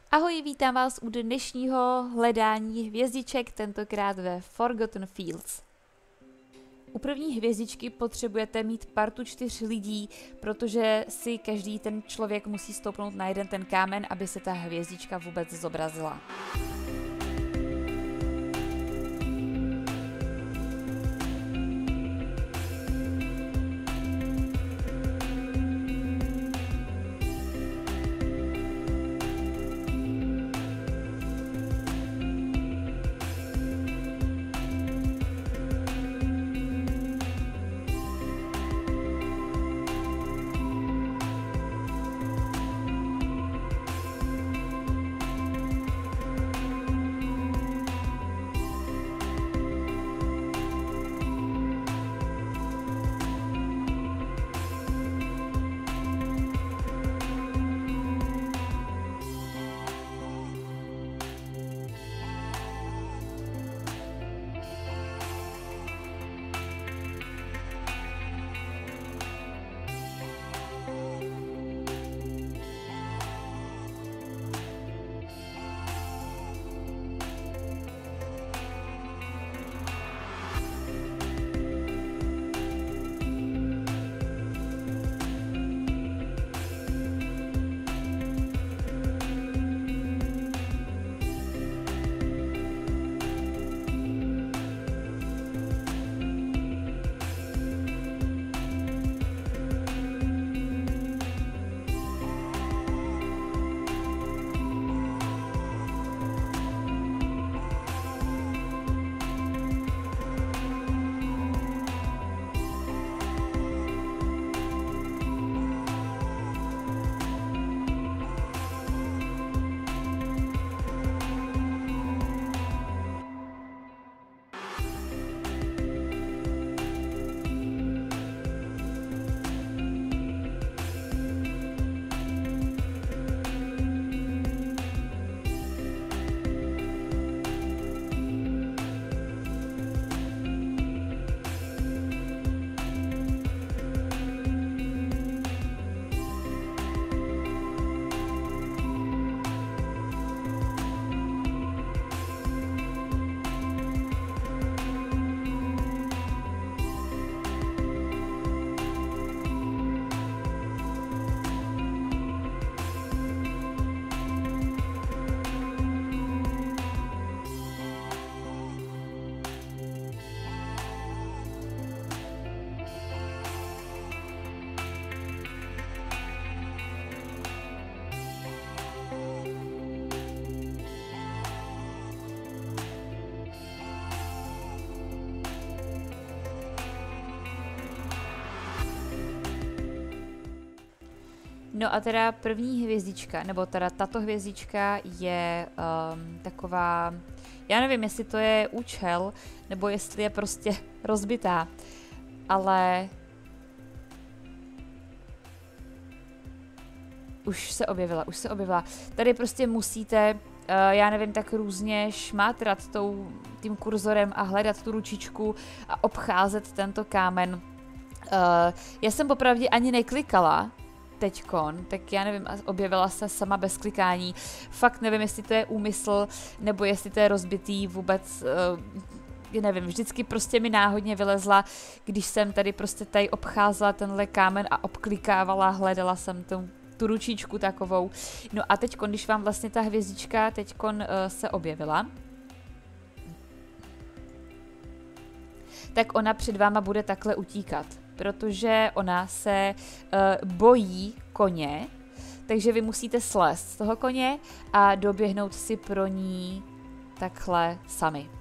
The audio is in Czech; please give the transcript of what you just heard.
Ahoj, vítám vás u dnešního hledání hvězdiček, tentokrát ve Forgotten Fields. U první hvězdičky potřebujete mít partu 4 lidí, protože si každý ten člověk musí stoupnout na jeden ten kámen, aby se ta hvězdička vůbec zobrazila. No a teda první hvězdička, nebo teda tato hvězdička je taková, já nevím, jestli to je účel, nebo jestli je prostě rozbitá, ale už se objevila. Tady prostě musíte, já nevím, tak různě šmátrat tím kurzorem a hledat tu ručičku a obcházet tento kámen. Já jsem popravdě ani neklikala teďkon, tak já nevím, objevila se sama bez klikání. Fakt nevím, jestli to je úmysl, nebo jestli to je rozbitý vůbec, nevím, vždycky prostě mi náhodně vylezla, když jsem tady obcházela tenhle kámen a obklikávala, hledala jsem tu ručičku takovou. No a teďkon, když vám vlastně ta hvězdička teďkon se objevila, tak ona před váma bude takhle utíkat, protože ona se bojí koně, takže vy musíte slézt z toho koně a doběhnout si pro ní takhle sami.